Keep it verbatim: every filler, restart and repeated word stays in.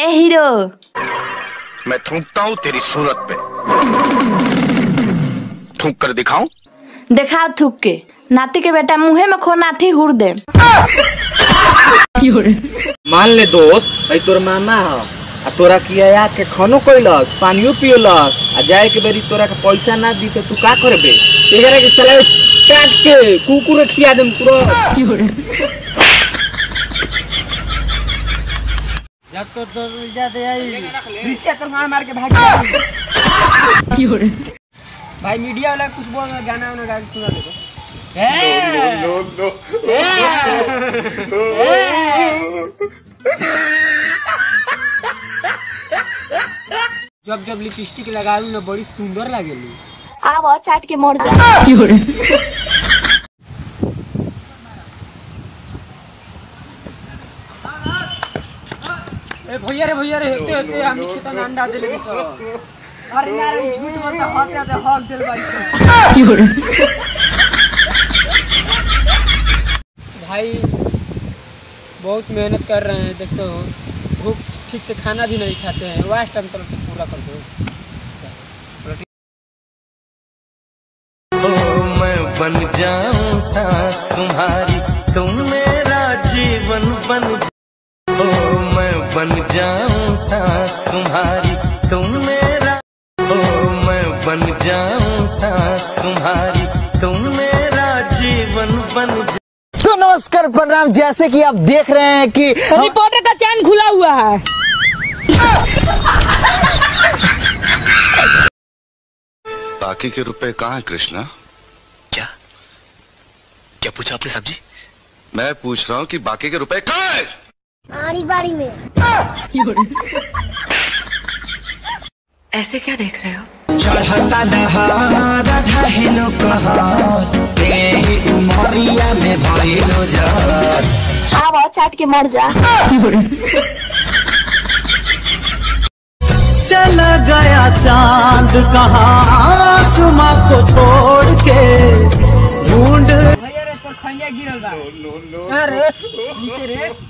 Hero. मैं थूकता हूँ तेरी सूरत पे। थूक कर दिखाऊं? दिखाओ थूक के। नाती के बेटा मुँहे में खो नाथी हुर दे। मान ले दोस्त भाई तोर मामा है आ तोरा किया के खानो कोइलस पानियो पियलस आ जाए के बेरी तोरा के पैसा ना दी तो तू का करबे? एकरा के चला काट के कुकुर खिया देम पूरा। जब तो तो जाते आई रिसिया तो मार मार के भाग गया। भाई मीडिया वाला कुछ बोल रहा गाना वाना गा के सुना दे। नो नो जब जब लिपस्टिक लगालू ना बड़ी सुंदर लागेली। आवा चाट के मर जा। ए भैया रे भैया रे हेते हेते हम खेत में अंडा देले सब। अरे यार झूठ मत हाथ आते हक देल भाई। भाई बहुत मेहनत कर रहे हैं, देखते हो भूख ठीक से खाना भी नहीं खाते हैं। वास्ट टाइम तरफ पूरा कर दो। ओ मैं बन जाऊं सांस तुम्हारी, तुम मेरा जीवन बन जाओ। ओ मैं बन जाऊं सांस तुम्हारी, तुम मेरा। ओ मैं बन जाऊं सांस तुम्हारी, तुम मेरा जीवन बन जाओ। तो नमस्कार प्रणाम, जैसे कि आप देख रहे हैं कि रिपोर्टर का चैन खुला हुआ है। बाकी के रुपए कहाँ है कृष्णा? क्या क्या पूछा आपने साहब जी? मैं पूछ रहा हूँ कि बाकी के रुपए कहाँ है? आड़ी बाड़ी में। ऐसे क्या देख रहे हो? चढ़ता दहाड़ा ढहेलो कहर, तेरी उमरिया में भइलो जर। आवा चाट के मर जा। चला गया चांद कहाँ आसमां को छोड़ के, ढूंढ भैया रे तो खैया गिरल बा। अरे नीचे रे